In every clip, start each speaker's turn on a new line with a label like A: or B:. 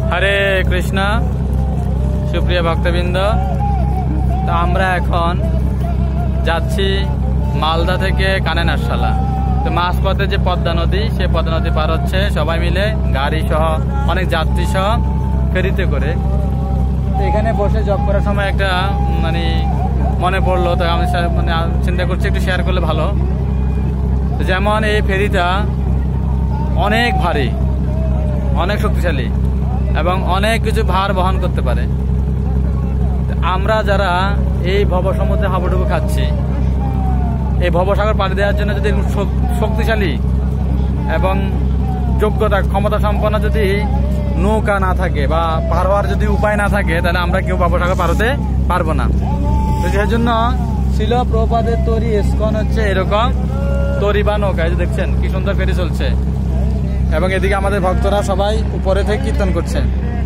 A: হরে কৃষ্ণ। সুপ্রিয় ভক্তবৃন্দ, তো আমরা এখন যাচ্ছি মালদা থেকে কানেনারশালা। তো মাঝপথে যে পদ্মা নদী, সেই পদ্মা নদী পার হচ্ছে সবাই মিলে, গাড়ি সহ, অনেক যাত্রী সহ ফেরিতে করে। তো এখানে বসে জব করার সময় একটা মনে পড়লো, তো আমি চিন্তা করছি একটু শেয়ার করলে ভালো। যেমন এই ফেরিটা অনেক ভারী, অনেক শক্তিশালী এবং অনেক কিছু ভার বহন করতে পারে। আমরা যারা এই ভবসমুদ্রে হাবুডুবু খাচ্ছি, এই ভবসাগর পাড়ি দেওয়ার জন্য যদি শক্তিশালী এবং যোগ্যতা ক্ষমতা সম্পন্ন যদি নৌকা না থাকে বা পার হওয়ার যদি উপায় না থাকে, তাহলে আমরা কেউ ভবসাগর পার হতে পারবো না। তো সেই জন্য শিল প্রভুপাদের তৈরি ইস্কন হচ্ছে এরকম তরি বা নৌকা। এই যে দেখছেন কি সুন্দর ফেরি চলছে, এবং এদিকে আমাদের ভক্তরা সবাই উপরে থেকে কীর্তন করছে।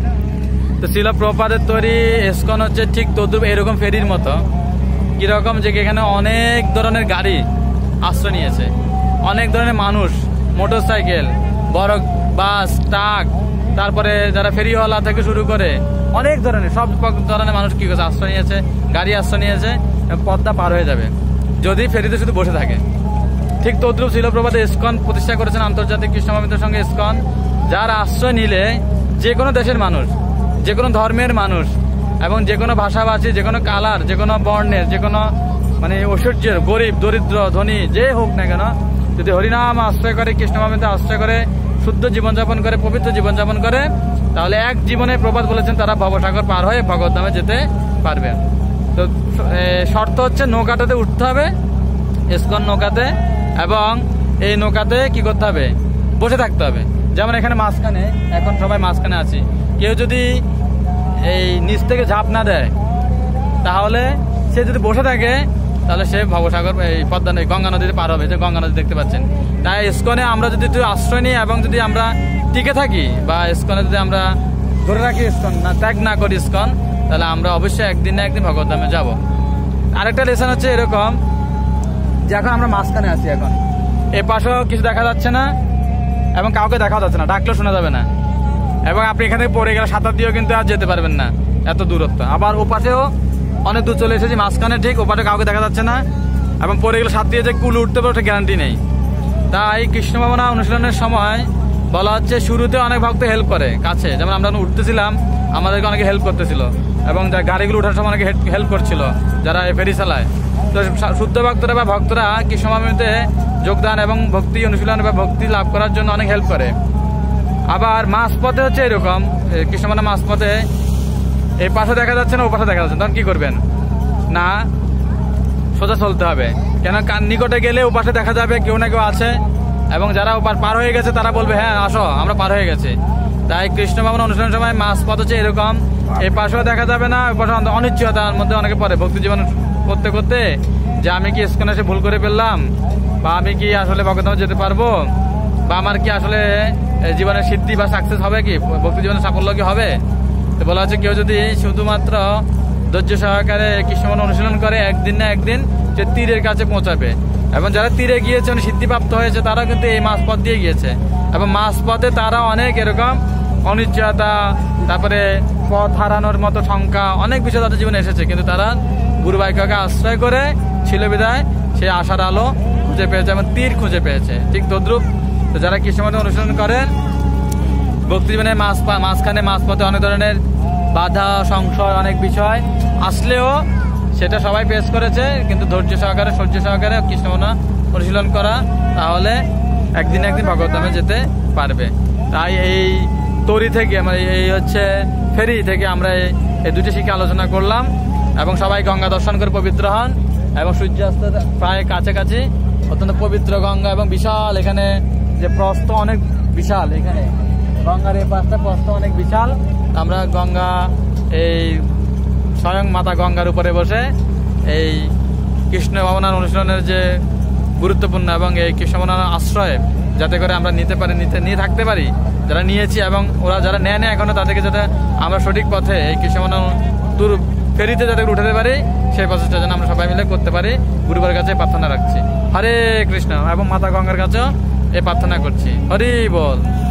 A: তো শিল প্রভুপাদের তৈরি ইস্কন হচ্ছে ঠিক তদ্রুপ এরকম ফেরির মতো। কিরকম যে এখানে অনেক ধরনের গাড়ি আশ্রয় নিয়েছে, অনেক ধরনের মানুষ, মোটর সাইকেল, বড় বাস, ট্রাক, তারপরে যারা ফেরিওয়ালা থেকে শুরু করে অনেক ধরনের সব ধরনের মানুষ কি করছে, আশ্রয় নিয়েছে, গাড়ি আশ্রয় নিয়েছে। পদ্মা পার হয়ে যাবে যদি ফেরিতে শুধু বসে থাকে। ঠিক তদ্রুপ শিল প্রভুপাদ ইস্কন প্রতিষ্ঠা করেছেন, আন্তর্জাতিক কৃষ্ণ মহামিত্রের সঙ্গে ইস্কন, যার আশ্রয় নিলে যে কোনো দেশের মানুষ, যে কোনো ধর্মের মানুষ এবং যে কোনো ভাষাভাষী, যে কোনো কালার, যে কোনো বর্ণের, যে কোনো ঐশ্বর্যের, গরিব, দরিদ্র, ধনী যে হোক না কেন, যদি হরিনাম আশ্রয় করে, কৃষ্ণ মহামিত্র আশ্রয় করে, শুদ্ধ জীবনযাপন করে, পবিত্র জীবনযাপন করে, তাহলে এক জীবনে প্রভুপাদ বলেছেন তারা ভবসাগর পার হয়ে ভগবদ্ধামে যেতে পারবে। তো শর্ত হচ্ছে নৌকাটাতে উঠতে হবে, ইস্কন নৌকাতে, এবং এই নৌকাতে কি করতে হবে, বসে থাকতে হবে। যেমন এখানে মাঝখানে, এখন সবাই মাঝখানে আছি, কেউ যদি এই নিচ থেকে ঝাঁপ না দেয়, তাহলে সে যদি বসে থাকে, তাহলে সে ভবসাগর এই পদ্মা নদী, গঙ্গা নদীতে পার হবে। যে গঙ্গা নদী দেখতে পাচ্ছেন। তাই ইস্কনে আমরা যদি একটু আশ্রয় নিই এবং যদি আমরা টিকে থাকি, বা ইস্কনে যদি আমরা ধরে রাখি, ইস্কন না ত্যাগ না করি ইস্কন, তাহলে আমরা অবশ্যই একদিন না একদিন ভগবদ্ধামে যাব। আরেকটা লেসন হচ্ছে এরকম যে এখন আমরা মাঝখানে আছি, এখন এ পাশেও কিছু দেখা যাচ্ছে না এবং কাউকে দেখা যাচ্ছে না, ডাকলেও শোনা যাবে না, এবং আপনি এখান থেকে পড়ে গেলে সাঁতার দিয়েও কিন্তু আর যেতে পারবেন না, এত দূরত্ব। আবার ও পাশেও অনেক দূর চলে এসেছি, মাঝখানে ঠিক ও পাশে কাউকে দেখা যাচ্ছে না, এবং পড়ে গেলে সাঁত দিয়ে যে কুল উঠতে পারে ওটা গ্যারান্টি নেই। তাই কৃষ্ণ ভাবনা অনুশীলনের সময় বলা হচ্ছে শুরুতে অনেক ভক্ত হেল্প করে কাছে, যেমন আমরা উঠতেছিলাম আমাদেরকে অনেকে হেল্প করতেছিল, এবং যারা গাড়িগুলো ওঠার সময় অনেকে হেল্প করছিল যারা ফেরি চালায়। তো শুদ্ধ ভক্তরা বা ভক্তরা কৃষ্ণ ভাবনাতে যোগদান এবং ভক্তি অনুশীলন বা ভক্তি লাভ করার জন্য অনেক হেল্প করে। আবার মাঝপথে হচ্ছে এরকম, কৃষ্ণ ভাবনা মাঝপথে এই পাশে দেখা যাচ্ছে না, ও পাশে দেখা যাচ্ছে, তখন কি করবেন না, সোজা চলতে হবে। কেন নিকটে গেলে ও পাশে দেখা যাবে কেউ না কেউ আছে, এবং যারা ওপার পার হয়ে গেছে তারা বলবে হ্যাঁ আসো আমরা পার হয়ে গেছি। তাই কৃষ্ণ ভাবনা অনুষ্ঠানের সময় মাঝপথ হচ্ছে এরকম, এই পাশেও দেখা যাবে না, ওই পাশে অনিশ্চয়তার মধ্যে অনেকে পড়ে ভক্তি জীবন করতে করতে, যে আমি কি ইস্কনে এসে ভুল করে ফেললাম, বা আমি কি আসলে ভগবদ্ধামে যেতে পারবো, বা আমার কি আসলে জীবনের সিদ্ধি বা সাকসেস হবে, কি ভক্তি জীবনের সাফল্য কি হবে। তো বলা হচ্ছে কেউ যদি শুধুমাত্র ধৈর্য সহকারে কৃষ্ণ ভাবনা অনুশীলন করে, একদিন না একদিন সে তীরের কাছে পৌঁছাবে। এবং যারা তীরে গিয়েছে, সিদ্ধিপ্রাপ্ত হয়েছে, তারা কিন্তু এই মাঝপথ দিয়ে গিয়েছে, এবং মাঝপথে তারা অনেক এরকম অনিশ্চয়তা, তারপরে পথ হারানোর মতো শঙ্কা, অনেক বিষয় তাদের জীবনে এসেছে, কিন্তু তারা গুরু বাক্যকে আশ্রয় করে ছিল বিদায় সে আশার আলো খুঁজে পেয়েছে এবং তীর খুঁজে পেয়েছে। ঠিক তদ্রুপ যারা কৃষ্ণ ভাবনা অনুশীলন করেন, ভক্তি জীবনে মাঝখানে মাঝপথে অনেক ধরনের বাধা, সংশয়, অনেক বিষয় আসলেও সেটা সবাই পেশ করেছে, কিন্তু ধৈর্য সহকারে, সহ্য সহকারে কৃষ্ণ ভাবনা অনুশীলন করা, তাহলে একদিন একদিন ভগবদ্ধামে যেতে পারবে। তাই এই তরি থেকে এই হচ্ছে ফেরি থেকে আমরা এই দুটি শিক্ষা আলোচনা করলাম, এবং সবাই গঙ্গা দর্শন করে পবিত্র হন, এবং সূর্যাস্ত প্রায় কাছাকাছি, অত্যন্ত পবিত্র গঙ্গা, এবং বিশাল এখানে যে প্রস্থ অনেক বিশাল, এখানে গঙ্গার এই পাশটা প্রস্থ অনেক বিশাল। আমরা গঙ্গা এই স্বয়ং মাতা গঙ্গার উপরে বসে এই কৃষ্ণ ভাবনার অনুশীলনের যে গুরুত্বপূর্ণ এবং এই কৃষ্ণ ভাবনার আশ্রয় যাতে করে আমরা নিয়ে থাকতে পারি, যারা নিয়েছি এবং ওরা যারা নেয় এখনো, তাদেরকে যাতে আমরা সঠিক পথে এই কৃষ্ণ ভাবনার ফেরিতে যাতে উঠাতে পারি, সেই প্রচেষ্টা যেন আমরা সবাই মিলে করতে পারি, গুরুবার কাছে প্রার্থনা রাখছি। হরে কৃষ্ণ, এবং মাতা গঙ্গার কাছেও এই প্রার্থনা করছি। হরি বল।